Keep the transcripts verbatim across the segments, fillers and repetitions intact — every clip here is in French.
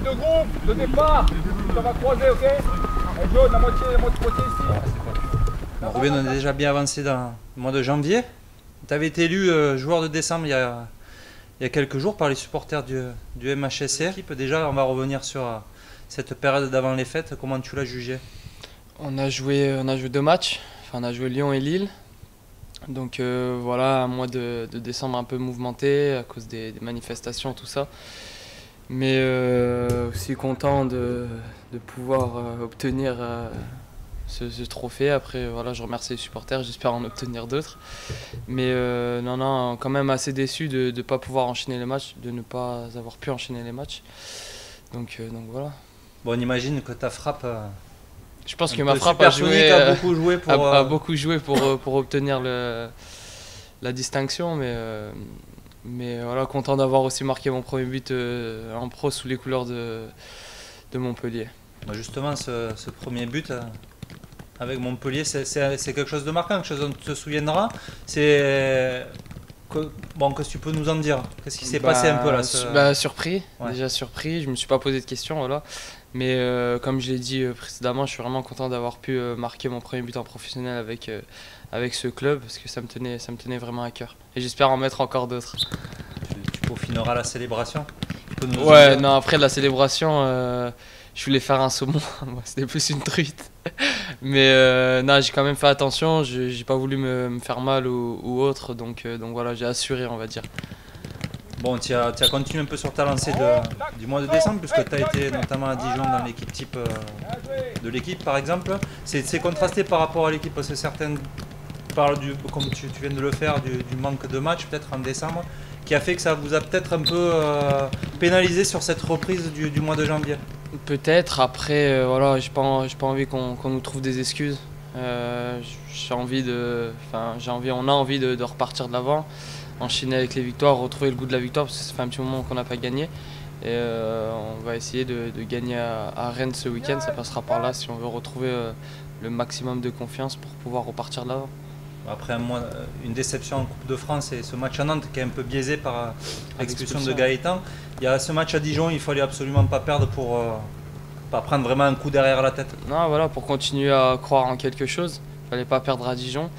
de groupe, de départ. Ça va croiser, ok? Et jaune, la moitié, la moitié ici. Bon, Ruben, on est déjà bien avancé dans le mois de janvier. Tu avais été élu euh, joueur de décembre il y, a, il y a quelques jours par les supporters du, du M H S C. Déjà, on va revenir sur euh, cette période d'avant les fêtes. Comment tu l'as jugé? On a joué, on a joué deux matchs. Enfin, on a joué Lyon et Lille. Donc euh, voilà, un mois de, de décembre un peu mouvementé à cause des, des manifestations, tout ça. Mais euh, aussi content de, de pouvoir euh, obtenir euh, ce, ce trophée. Après, voilà, je remercie les supporters, j'espère en obtenir d'autres. Mais euh, non, non, quand même assez déçu de ne pas pouvoir enchaîner les matchs, de ne pas avoir pu enchaîner les matchs. Donc, euh, donc voilà. Bon, on imagine que ta frappe... Euh... Je pense que ma frappe a, joué, a beaucoup joué pour, a, a euh... beaucoup joué pour, pour obtenir le, la distinction, mais, euh, mais voilà, content d'avoir aussi marqué mon premier but euh, en pro sous les couleurs de, de Montpellier. Justement, ce, ce premier but euh, avec Montpellier, c'est quelque chose de marquant, quelque chose dont tu te souviendras. C'est que, bon, qu'est-ce que tu peux nous en dire? Qu'est-ce qui s'est bah, passé un peu là ce... bah, Surpris, ouais. Déjà surpris. Je me suis pas posé de questions, voilà. Mais euh, comme je l'ai dit euh, précédemment, je suis vraiment content d'avoir pu euh, marquer mon premier but en professionnel avec, euh, avec ce club parce que ça me tenait, ça me tenait vraiment à cœur. Et j'espère en mettre encore d'autres. Tu, tu peaufineras la célébration? Ouais, non, après la célébration, euh, je voulais faire un saumon, c'était plus une truite. Mais euh, non, j'ai quand même fait attention, j'ai pas voulu me, me faire mal ou, ou autre, donc, euh, donc voilà, j'ai assuré, on va dire. Bon, tu as, as continué un peu sur ta lancée de, du mois de décembre, puisque tu as été notamment à Dijon dans l'équipe type euh, de l'équipe, par exemple. C'est contrasté par rapport à l'équipe, parce que certains parlent, du, comme tu, tu viens de le faire, du, du manque de match, peut-être en décembre, qui a fait que ça vous a peut-être un peu euh, pénalisé sur cette reprise du, du mois de janvier. Peut-être, après, euh, voilà, j'ai pas, j'ai pas envie qu'on qu'on nous trouve des excuses. Euh, j'ai envie de, enfin, j'ai envie, on a envie de, de repartir de l'avant. Enchaîner avec les victoires, retrouver le goût de la victoire parce que ça fait un petit moment qu'on n'a pas gagné. Et euh, on va essayer de, de gagner à, à Rennes ce week-end, ça passera par là si on veut retrouver euh, le maximum de confiance pour pouvoir repartir de l'avant. Après un mois, une déception en Coupe de France et ce match à Nantes qui est un peu biaisé par l'expulsion de Gaëtan. Il y a ce match à Dijon, il ne fallait absolument pas perdre pour euh, pas prendre vraiment un coup derrière la tête. Non, voilà, pour continuer à croire en quelque chose, il ne fallait pas perdre à Dijon.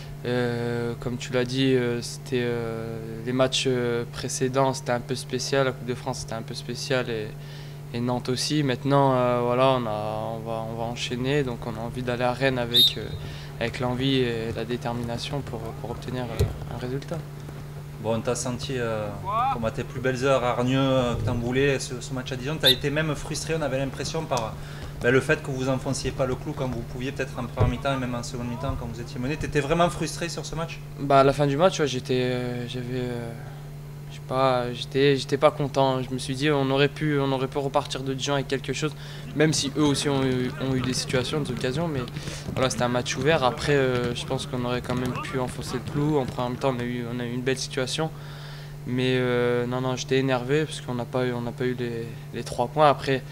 Euh, comme tu l'as dit, euh, c'était euh, les matchs précédents, c'était un peu spécial. La Coupe de France, c'était un peu spécial et, et Nantes aussi. Maintenant, euh, voilà, on, a, on, va, on va enchaîner. Donc, on a envie d'aller à Rennes avec, euh, avec l'envie et la détermination pour, pour obtenir euh, un résultat. Bon, on t'a senti euh, comme à tes plus belles heures, hargneux, euh, que t'en voulais ce, ce match à Dijon. Tu as été même frustré, on avait l'impression par ben, le fait que vous enfonciez pas le clou quand vous pouviez, peut-être en première mi-temps et même en seconde mi-temps quand vous étiez mené. Tu étais vraiment frustré sur ce match? Bah, à la fin du match, ouais, j'étais euh, j'avais, euh, je sais pas, j'étais j'étais pas content. Je me suis dit on aurait pu, on aurait pu repartir de Dijon avec quelque chose, même si eux aussi ont eu, ont eu des situations, des occasions. Mais voilà, c'était un match ouvert. Après, euh, je pense qu'on aurait quand même pu enfoncer le clou. En première mi-temps, on a eu, on a eu une belle situation. Mais euh, non, non, j'étais énervé parce qu'on n'a pas eu, on n'a pas eu les, les trois points. Après,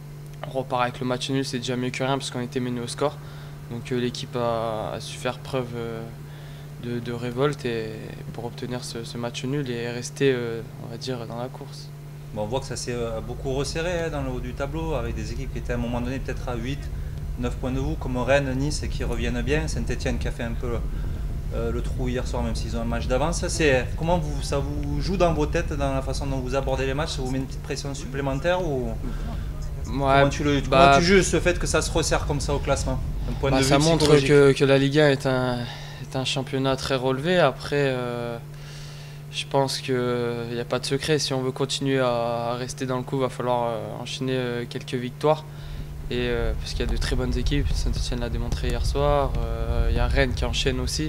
on repart avec le match nul, c'est déjà mieux que rien parce qu'on était mené au score. Donc euh, l'équipe a, a su faire preuve euh, de, de révolte et, pour obtenir ce, ce match nul et rester, euh, on va dire, dans la course. Bon, on voit que ça s'est beaucoup resserré hein, dans le haut du tableau avec des équipes qui étaient à un moment donné peut-être à huit, neuf points de vous, comme Rennes, Nice qui reviennent bien, Saint-Etienne qui a fait un peu euh, le trou hier soir même s'ils ont un match d'avance. Comment vous, ça vous joue dans vos têtes, dans la façon dont vous abordez les matchs? Ça vous met une petite pression supplémentaire ou... Ouais, comment, tu le, bah, comment tu juges ce fait que ça se resserre comme ça au classement point bah, de vue ça montre que, que la Ligue un est un, est un championnat très relevé. Après, euh, je pense qu'il n'y a pas de secret. Si on veut continuer à rester dans le coup, il va falloir euh, enchaîner euh, quelques victoires. Et, euh, parce qu'il y a de très bonnes équipes. Saint-Etienne l'a démontré hier soir. Euh, il y a Rennes qui enchaîne aussi.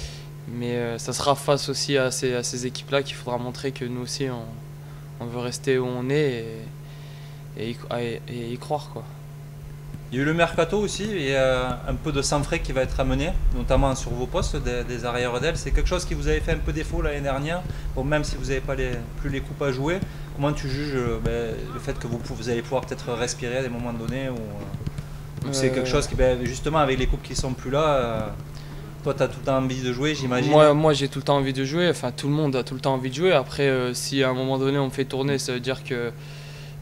Mais euh, ça sera face aussi à ces, à ces équipes-là qu'il faudra montrer que nous aussi, on, on veut rester où on est. Et, Et y, et, et y croire quoi. Il y a eu le mercato aussi et euh, un peu de sang frais qui va être amené, notamment sur vos postes des, des arrières d'aile. C'est quelque chose qui vous avait fait un peu défaut l'année dernière, bon, même si vous n'avez pas les, plus les coupes à jouer. Comment tu juges euh, ben, le fait que vous, vous allez pouvoir peut-être respirer à des moments donnés ou, euh, ou c'est quelque chose qui, ben, justement avec les coupes qui ne sont plus là, euh, toi tu as tout le temps envie de jouer j'imagine? Moi, moi j'ai tout le temps envie de jouer, enfin tout le monde a tout le temps envie de jouer. Après euh, si à un moment donné on me fait tourner, ça veut dire que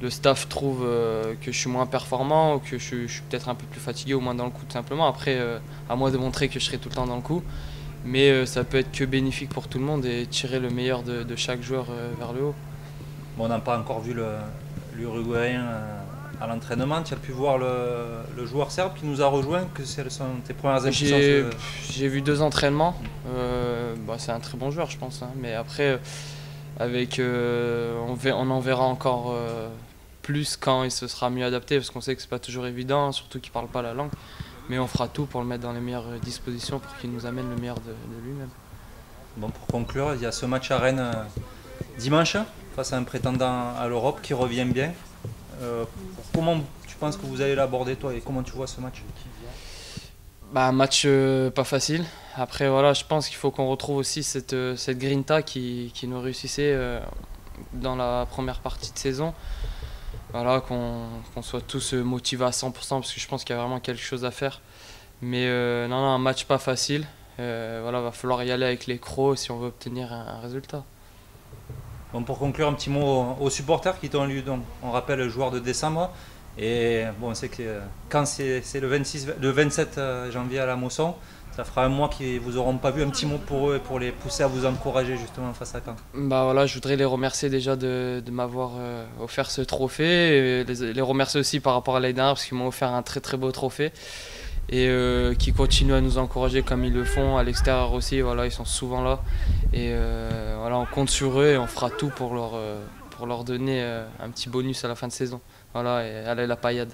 le staff trouve euh, que je suis moins performant ou que je, je suis peut-être un peu plus fatigué ou moins dans le coup tout simplement. Après, euh, à moi de montrer que je serai tout le temps dans le coup. Mais euh, ça peut être que bénéfique pour tout le monde et tirer le meilleur de, de chaque joueur euh, vers le haut. Bon, on n'a pas encore vu l'Uruguayen euh, à l'entraînement. Tu as pu voir le, le joueur serbe qui nous a rejoint, que ce sont tes premières impressions? J'ai j'ai vu deux entraînements. Euh, bah, c'est un très bon joueur, je pense. Hein. Mais après, avec, euh, on, v on en verra encore euh, plus quand il se sera mieux adapté, parce qu'on sait que c'est pas toujours évident, surtout qu'il parle pas la langue. Mais on fera tout pour le mettre dans les meilleures dispositions pour qu'il nous amène le meilleur de, de lui-même. Bon, pour conclure, il y a ce match à Rennes euh, dimanche face à un prétendant à l'Europe qui revient bien. Euh, comment tu penses que vous allez l'aborder toi et comment tu vois ce match? Bah, un match euh, pas facile. Après voilà, je pense qu'il faut qu'on retrouve aussi cette, euh, cette grinta qui, qui nous réussissait euh, dans la première partie de saison. Voilà, qu'on qu'on soit tous motivés à cent pour cent parce que je pense qu'il y a vraiment quelque chose à faire. Mais euh, non, non, un match pas facile. Euh, voilà, va falloir y aller avec les crocs si on veut obtenir un, un résultat. Bon, pour conclure, un petit mot aux, aux supporters qui t'ont lu. Donc, on rappelle le joueur de décembre. Et bon, on sait que euh, quand c'est le, le vingt-sept janvier à la Mosson, ça fera un mois qu'ils vous auront pas vu. Un petit mot pour eux et pour les pousser à vous encourager justement face à Caen. Bah voilà, je voudrais les remercier déjà de, de m'avoir euh, offert ce trophée. Et les, les remercier aussi par rapport à l'année dernière parce qu'ils m'ont offert un très très beau trophée. Et euh, qui continuent à nous encourager comme ils le font à l'extérieur aussi. Voilà, ils sont souvent là. Et euh, voilà, on compte sur eux et on fera tout pour leur, euh, pour leur donner euh, un petit bonus à la fin de saison. Voilà, et allez la paillade.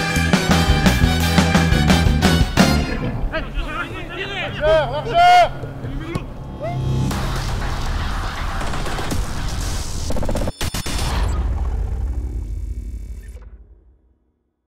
Largeur, largeur!